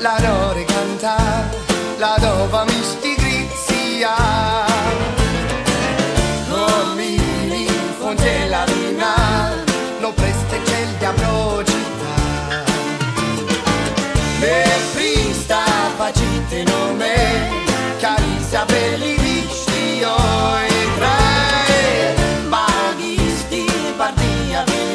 la dore canta, la dova mi stigrizia. Non mi fonte la luna, non preste c'è il diavolo città. Le prista facite nome, Calisa per li visti io e tre, baghisti partia via.